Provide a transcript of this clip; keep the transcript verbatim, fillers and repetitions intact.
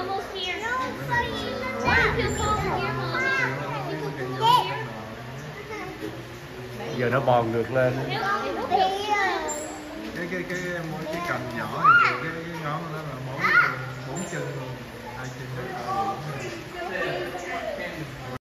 Giờ nó bòn ngược lên. Cái cái cái cái cành nhỏ thì cái, cái ngón nó là